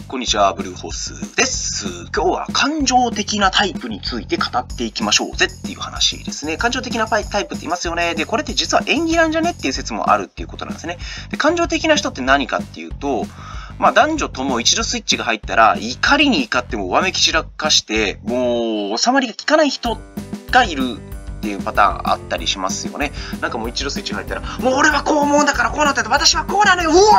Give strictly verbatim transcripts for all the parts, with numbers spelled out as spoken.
こんにちは、ブルーホースです。今日は感情的なタイプについて語っていきましょうぜっていう話ですね。感情的なタイプって言いますよね。で、これって実は演技なんじゃねっていう説もあるっていうことなんですね。で、感情的な人って何かっていうと、まあ男女とも一度スイッチが入ったら、怒りに怒ってもわめき散らかして、もう収まりが効かない人がいるっていうパターンあったりしますよね。なんかもう一度スイッチが入ったら、もう俺はこう思うんだからこうなったって私はこうなのよ、うわ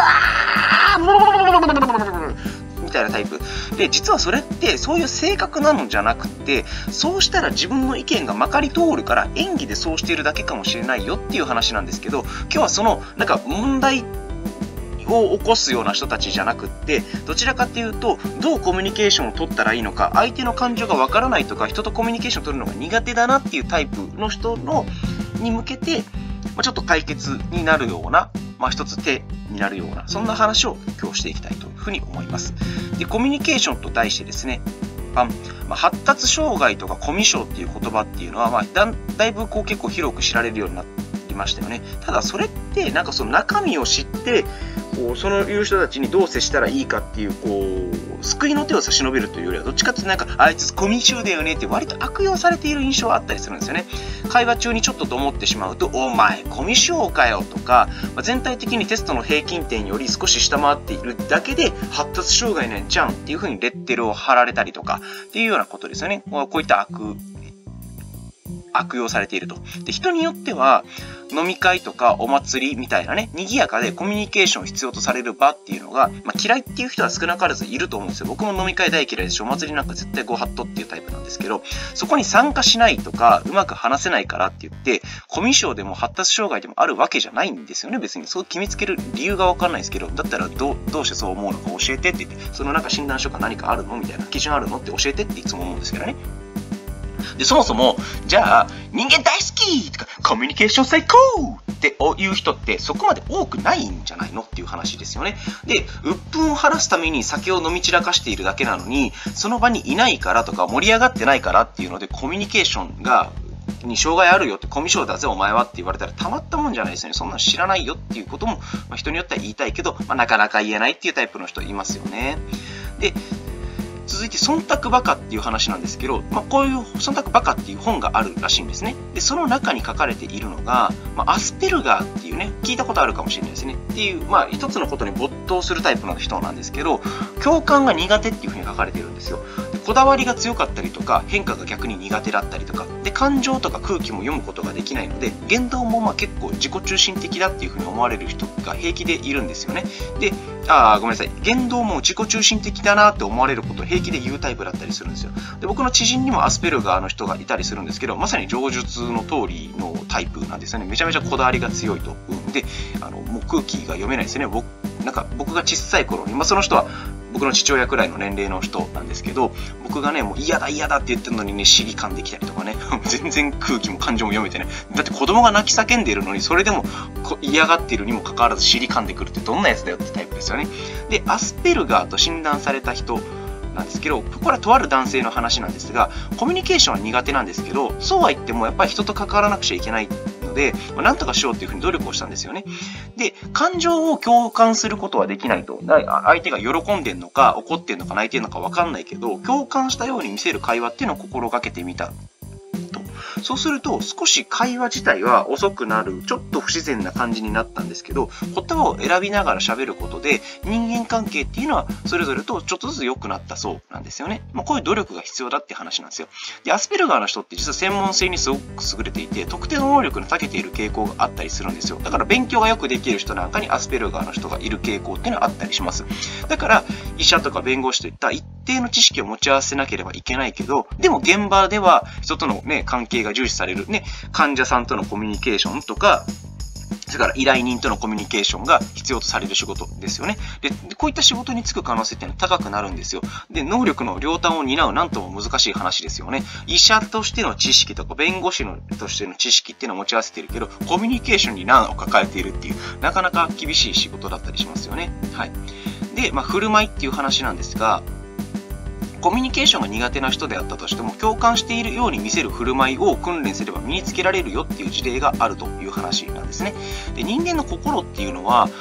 ーみたいなタイプで、実はそれってそういう性格なのじゃなくて、そうしたら自分の意見がまかり通るから演技でそうしているだけかもしれないよっていう話なんですけど、今日はそのなんか問題を起こすような人たちじゃなくって、どちらかっていうとどうコミュニケーションを取ったらいいのか、相手の感情がわからないとか、人とコミュニケーションを取るのが苦手だなっていうタイプの人のに向けて、ちょっと解決になるような、まあ、一つ手になるような、そんな話を今日していきたいというふうに思います。で、コミュニケーションと題してですね、まあ、発達障害とかコミュ障っていう言葉っていうのは、まあ、だ, だいぶこう結構広く知られるようになりましたよね。ただそれってなんかその中身を知って、こうそのいう人たちにどう接したらいいかっていう、こう救いの手を差し伸べるというよりは、どっちかっていうとなんかあいつコミュ障だよねって割と悪用されている印象があったりするんですよね。会話中にちょっとと思ってしまうと、お前コミュ障かよとか、まあ、全体的にテストの平均点より少し下回っているだけで発達障害なんじゃんっていう風にレッテルを貼られたりとかっていうようなことですよね。こういった悪悪用されていると。で、人によっては飲み会とかお祭りみたいなね、賑やかでコミュニケーション必要とされる場っていうのが、まあ、嫌いっていう人は少なからずいると思うんですよ。僕も飲み会大嫌いですし、お祭りなんか絶対ご法度っていうタイプなんですけど、そこに参加しないとかうまく話せないからって言ってコミュ障でも発達障害でもあるわけじゃないんですよね。別にそう決めつける理由が分かんないですけど、だったらどう、どうしてそう思うのか教えてって言って、そのなんか診断書か何かあるのみたいな、基準あるのって教えてっていつも思うんですけどね。で、そもそも、じゃあ、人間大好きとか、コミュニケーション最高っていう人ってそこまで多くないんじゃないのっていう話ですよね。で、鬱憤を晴らすために酒を飲み散らかしているだけなのに、その場にいないからとか盛り上がってないからっていうので、コミュニケーションが、に障害あるよって、コミュ障だぜお前はって言われたらたまったもんじゃないですよね。そんなの知らないよっていうことも、まあ、人によっては言いたいけど、まあ、なかなか言えないっていうタイプの人いますよね。で、続いて忖度バカっていう話なんですけど、まあ、こういう忖度バカっていう本があるらしいんですね。で、その中に書かれているのが、まあ、アスペルガーっていうね、聞いたことあるかもしれないですね。っていう、まあ、一つのことに没頭するタイプの人なんですけど、共感が苦手っていうふうに書かれているんですよ。で、こだわりが強かったりとか、変化が逆に苦手だったりとか、で、感情とか空気も読むことができないので、言動もまあ結構自己中心的だっていうふうに思われる人が平気でいるんですよね。で、あーごめんなさい。言動も自己中心的だなって思われることを平気で言うタイプだったりするんですよ。で、僕の知人にもアスペルガーの人がいたりするんですけど、まさに上述の通りのタイプなんですよね。めちゃめちゃこだわりが強いと。うん、で、あの、もう空気が読めないですよね。僕、なんか僕が小さい頃に、まあその人は僕の父親くらいの年齢の人なんですけど、僕がね、もう嫌だ嫌だって言ってるのにね、尻噛んできたりとかね、全然空気も感情も読めてね、だって子供が泣き叫んでいるのに、それでも嫌がっているにもかかわらず尻噛んでくるってどんなやつだよってタイプですよね。で、アスペルガーと診断された人なんですけど、これはとある男性の話なんですが、コミュニケーションは苦手なんですけど、そうは言ってもやっぱり人と関わらなくちゃいけないので、まあ、なんとかしようっていうふうに努力をしたんですよね。で、感情を共感することはできないと。相手が喜んでんのか怒ってんのか泣いてんのか分かんないけど、共感したように見せる会話っていうのを心がけてみたと。そうすると少し会話自体は遅くなる、ちょっと不自然な感じになったんですけど、言葉を選びながら喋ることで人間関係っていうのはそれぞれとちょっとずつ良くなったそうなんですよね。まあ、こういう努力が必要だって話なんですよ。で、アスペルガーの人って実は専門性にすごく優れていて、特定の能力に長けている傾向があったりするんですよ。だから勉強がよくできる人なんかにアスペルガーの人がいる傾向っていうのはあったりします。だから医者とか弁護士といった一定の知識を持ち合わせなければいけないけど、でも現場では人とのね、関係が重視されるね、患者さんとのコミュニケーションとか、それから依頼人とのコミュニケーションが必要とされる仕事ですよね。で、こういった仕事に就く可能性っていうのは高くなるんですよ。で、能力の両端を担うなんとも難しい話ですよね。医者としての知識とか弁護士のとしての知識っていうのを持ち合わせているけど、コミュニケーションに難を抱えているっていう、なかなか厳しい仕事だったりしますよね。はい。で、まあ、振る舞いっていう話なんですが、コミュニケーションが苦手な人であったとしても、共感しているように見せる振る舞いを訓練すれば身につけられるよっていう事例があるという話なんですね。で、人間の心っていうのは、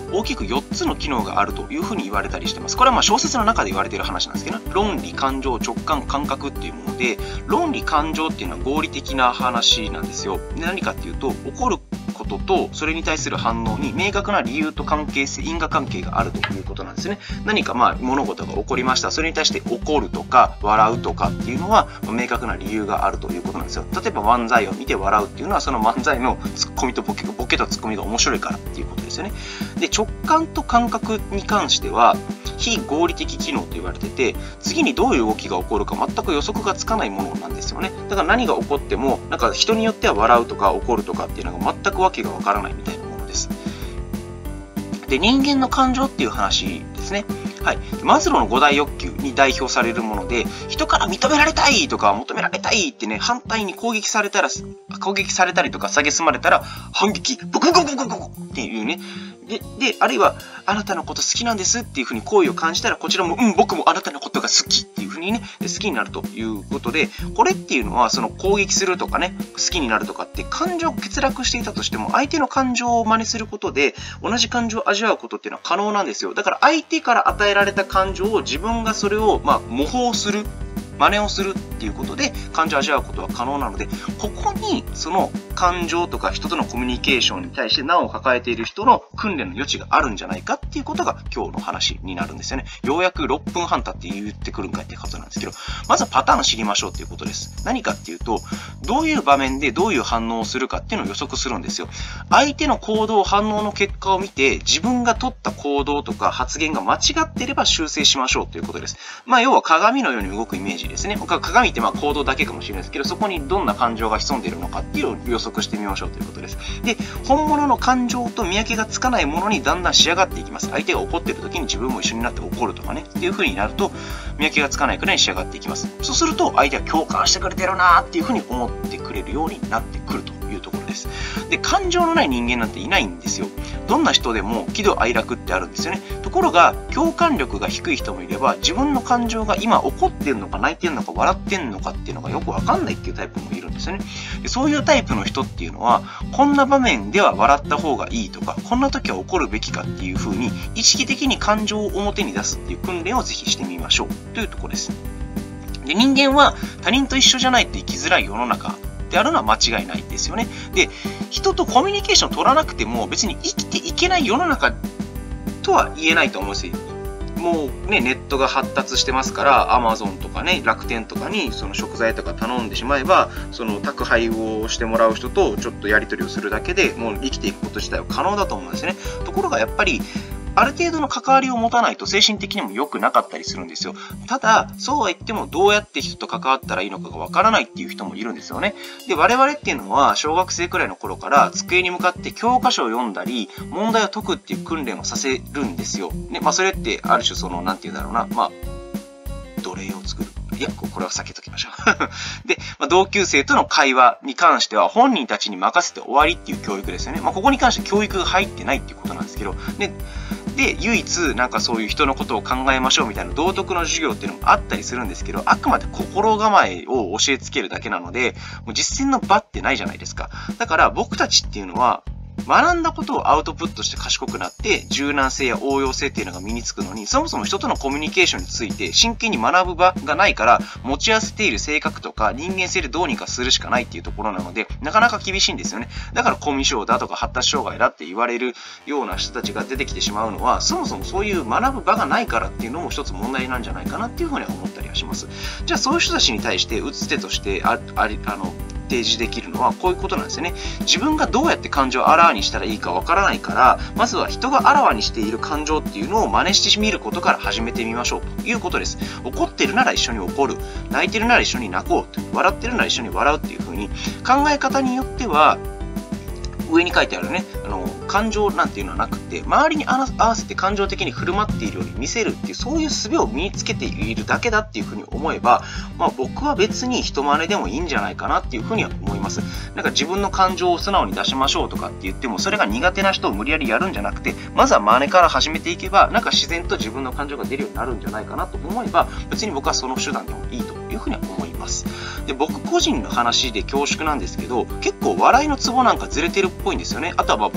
大きくよっつの機能があるというふうに言われたりしてます。これはまあ小説の中で言われている話なんですけど、ね、論理、感情、直感、感覚っていうもので、論理、感情っていうのは合理的な話なんですよ。で、何かっていうと、起こることとそれに対する反応に明確な理由と関係性、因果関係があるということなんですね。何かまあ物事が起こりました。それに対して怒るとか笑うとかっていうのは明確な理由があるということなんですよ。例えば漫才を見て笑うっていうのはその漫才のツッコミとボケ、ボケとツッコミが面白いからっていうことですよね。で、直感と感覚に関しては非合理的機能と言われてて、次にどういう動きが起こるか全く予測がつかないものなんですよね。だから何が起こってもなんか人によっては笑うとか怒るとかっていうのが全くわけがわからないみたいなものです。で、人間の感情っていう話ですね。はい、マズローの五大欲求に代表されるもので、人から認められたいとか求められたいってね、反対に攻撃されたら、攻撃されたりとか蔑まれたら反撃、ブクブクブクブクっていうね。で、で、あるいは、あなたのこと好きなんですっていうふうに好意を感じたら、こちらも、うん、僕もあなたのことが好きっていうふうにね、好きになるということで、これっていうのは、その攻撃するとかね、好きになるとかって感情を欠落していたとしても、相手の感情を真似することで、同じ感情を味わうことっていうのは可能なんですよ。だから相手から与えられた感情を自分がそれを、まあ、模倣する。真似をするっていうことで感情を味わうことは可能なので、ここにその感情とか人とのコミュニケーションに対して難を抱えている人の訓練の余地があるんじゃないかっていうことが今日の話になるんですよね。ようやくろっぷんはん経って言ってくるんかいってことなんですけど、まずはパターンを知りましょうっていうことです。何かっていうと、どういう場面でどういう反応をするかっていうのを予測するんですよ。相手の行動、反応の結果を見て、自分が取った行動とか発言が間違っていれば修正しましょうということです。まあ要は鏡のように動くイメージですね。鏡ってまあ行動だけかもしれないですけど、そこにどんな感情が潜んでいるのかっていうのを予測してみましょうということです。で、本物の感情と見分けがつかないものにだんだん仕上がっていきます。相手が怒っている時に自分も一緒になって怒るとかね、っていう風になると見分けがつかないくらいに仕上がっていきます。そうすると相手は共感してくれてるなーっていう風に思ってくれるようになってくるというところです。で、感情のない人間なんていないんですよ。どんな人でも喜怒哀楽ってあるんですよね。ところが共感力が低い人もいれば、自分の感情が今怒ってるのか泣いてるのか笑ってんのかっていうのがよくわかんないっていうタイプもいるんですよね。で、そういうタイプの人っていうのは、こんな場面では笑った方がいいとか、こんな時は怒るべきかっていう風に意識的に感情を表に出すっていう訓練をぜひしてみましょうというところです。で、人間は他人と一緒じゃないと生きづらい世の中であるのは間違いないですよね。で、人とコミュニケーションを取らなくても別に生きていけない世の中とは言えないと思うんですよ。もうね、ネットが発達してますから、アマゾンとかね、楽天とかにその食材とか頼んでしまえば、その宅配をしてもらう人とちょっとやり取りをするだけでもう生きていくこと自体は可能だと思うんですね。ところがやっぱり、ある程度の関わりを持たないと精神的にも良くなかったりするんですよ。ただ、そうは言ってもどうやって人と関わったらいいのかがわからないっていう人もいるんですよね。で、我々っていうのは小学生くらいの頃から机に向かって教科書を読んだり、問題を解くっていう訓練をさせるんですよ。ね、まあそれってある種その、なんて言うんだろうな、まあ、奴隷を作る。いや、これは避けときましょう。で、まあ、同級生との会話に関しては本人たちに任せて終わりっていう教育ですよね。まあ、ここに関して教育が入ってないっていうことなんですけど、で、で、唯一なんかそういう人のことを考えましょうみたいな道徳の授業っていうのもあったりするんですけど、あくまで心構えを教えつけるだけなので、もう実践の場ってないじゃないですか。だから僕たちっていうのは、学んだことをアウトプットして賢くなって柔軟性や応用性っていうのが身につくのに、そもそも人とのコミュニケーションについて真剣に学ぶ場がないから、持ち合わせている性格とか人間性でどうにかするしかないっていうところなので、なかなか厳しいんですよね。だからコミュ障だとか発達障害だって言われるような人たちが出てきてしまうのは、そもそもそういう学ぶ場がないからっていうのも一つ問題なんじゃないかなっていうふうには思ったりはします。じゃあそういう人たちに対して打つ手としてあありあの提示できるのはこういうことなんですよね。自分がどうやって感情をあらわにしたらいいかわからないから、まずは人があらわにしている感情っていうのを真似してみることから始めてみましょうということです。怒ってるなら一緒に怒る、泣いてるなら一緒に泣こう、笑ってるなら一緒に笑うっていう風に考え方によっては、上に書いてあるね、あの感情なんていうのはなくて、周りに合わせて感情的に振る舞っているように見せるっていう、そういう術を身につけているだけだっていうふうに思えば、まあ、僕は別に人真似でもいいんじゃないかなっていうふうには思います。なんか自分の感情を素直に出しましょうとかって言っても、それが苦手な人を無理やりやるんじゃなくて、まずは真似から始めていけば、なんか自然と自分の感情が出るようになるんじゃないかなと思えば、別に僕はその手段でもいいというふうには思います。で、僕個人の話で恐縮なんですけど、結構笑いのツボなんかずれてるっぽいんですよね。あとはまあ僕短期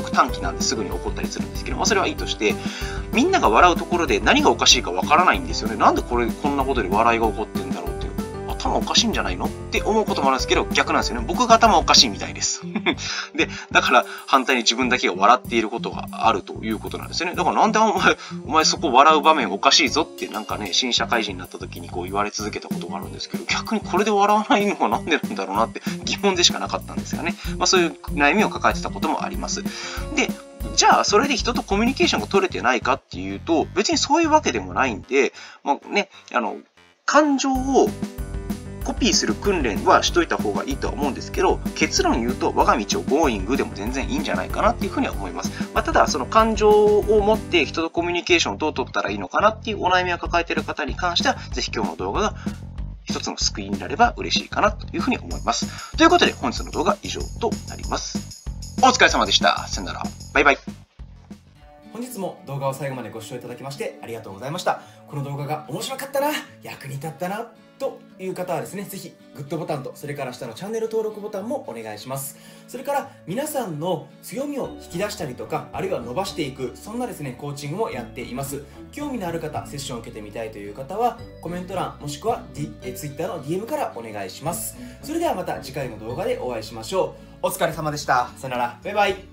なんですぐに怒ったりするんですけど、まあ、それはいいとして、みんなが笑うところで何がおかしいかわからないんですよね。なんでこれこんなことで笑いが起こってんだろうっていう。頭おかしいんじゃないのって思うこともあるんですけど、逆なんですよね。僕が頭おかしいみたいです。で、だから反対に自分だけが笑っていることがあるということなんですよね。だからなんでお前、お前そこ笑う場面おかしいぞってなんかね、新社会人になった時にこう言われ続けたことがあるんですけど、逆にこれで笑わないのはなんでなんだろうなって疑問でしかなかったんですがね。まあそういう悩みを抱えてたこともあります。で、じゃあ、それで人とコミュニケーションが取れてないかっていうと、別にそういうわけでもないんで、まあね、あの、感情をコピーする訓練はしといた方がいいとは思うんですけど、結論言うと我が道を Going でも全然いいんじゃないかなっていうふうには思います。まあ、ただ、その感情を持って人とコミュニケーションをどう取ったらいいのかなっていうお悩みを抱えている方に関しては、ぜひ今日の動画が一つの救いになれば嬉しいかなというふうに思います。ということで、本日の動画は以上となります。お疲れ様でした。さよなら。バイバイ。 本日も動画を最後までご視聴いただきましてありがとうございました。この動画が面白かったな、役に立ったなという方はですね、ぜひグッドボタンとそれから下のチャンネル登録ボタンもお願いします。それから皆さんの強みを引き出したりとか、あるいは伸ばしていく、そんなですねコーチングもやっています。興味のある方、セッションを受けてみたいという方はコメント欄もしくは、D、え Twitter の ディーエム からお願いします。それではまた次回の動画でお会いしましょう。お疲れ様でした。さよなら。バイバイ。